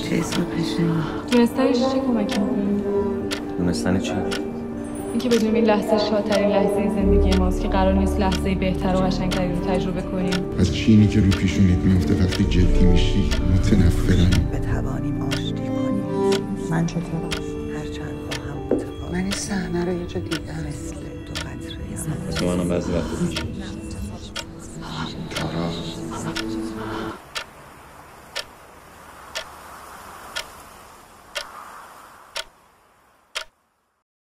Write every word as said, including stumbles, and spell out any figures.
چه اسم پیشنی؟ دونستنش چه کمکی میکنه؟ دونستن چی؟ اینکه بدونیم این لحظه شادترین لحظه زندگی ماست که قرار نیست لحظه بهتر و قشنگتری رو تجربه کنیم. از چینی که رو پیشونیت میفته وقتی جدی میشی متنفرم. بتوانیم آشتی کنیم. من چطورم؟ هرچند با هم متفاوت. من این صحنه رو یه جا دیدم. مثل دو قطره واسه منم بعضی وقت میشه